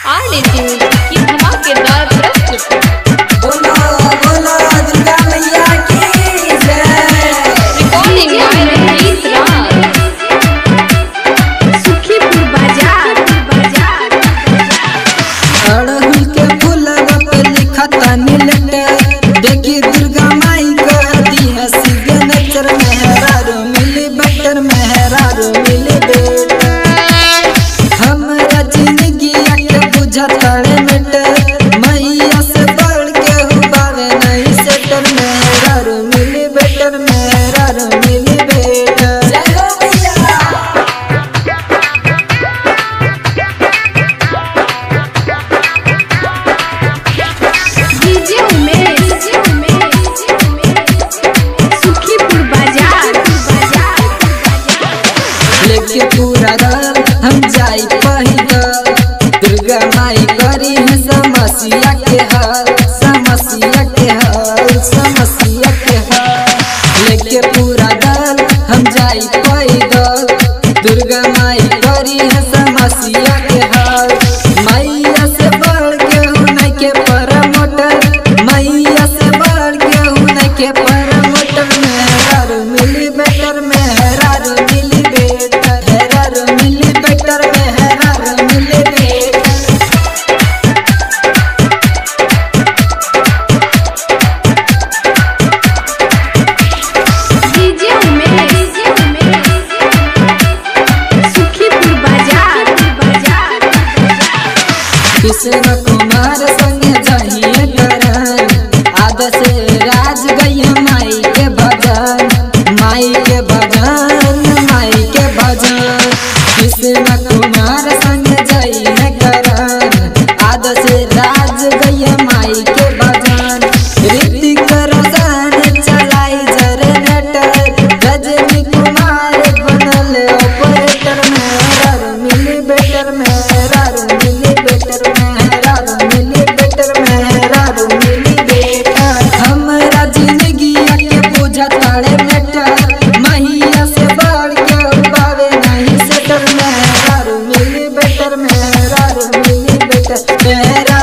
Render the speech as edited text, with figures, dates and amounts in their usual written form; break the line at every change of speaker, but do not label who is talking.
RDC की धमाकेदार प्रस्तुति।
बोलो बोलो दुर्गा मैया की जय।
रिकॉर्डिंग बाय रंजीत राज, सुखीपुर बाजार।
अड़हुल के फूलवा पे लिखता नीलटे, देखी दुर्गा माई कर दी है सिग्नेचर। मेहरारू मिली बेटर, मेहरारू मिली बेटा। हमरा जिंदगी के बुझतड़े मिटे, मैया से बढ़ के हुबावे नहीं सेटर। मेहरारू मिली बेटर, मेहरारू मिली बेटा। जय हो मैया।
डीजे उमेश, सुखीपुर बाजार।
लेके पूरा दल हम जाई पैदल, दुर्गा माई करी है समस्या के हल, समस्या के हल, समस्या के हल। लेके पूरा दल हम जाई पैदल, दुर्गा माई करी है समस्या के हल। मैया से बढ़ के हुनै के परमोटर, मैया से बढ़ के हुनै के परमोटर। मेहरारू मिली बेटर, मेहरारू मिली बेटर, मेहरारू मिली बेटर, मेहरारू मिली बेटर।
डीजे उमेश, सुखीपुर बाजार।
कृष्ण कुमार संगे जहिए करन, आद से राज गई माई के भजन, माई के भजन, माई के भजन। कृष्ण कुमार संगे जहिए करन, आद से राज गई माई के भजन। ऋतिक रोशन चलाई जनरेटर, रजनी कुमार बनल ऑपरेटर। मेहरारू मिली बेटर, मेहरारू मिली बेटर, मेहरारू मिली बेटर, मेहरारू मिली बेटर। हमरा जिंदगी के बुझतड़े मेटर, मैया से बढ़ के उबावे नहीं सेटर। मेहरारू मिली बेटर, मेहरारू मिली बेटर, मेहरारू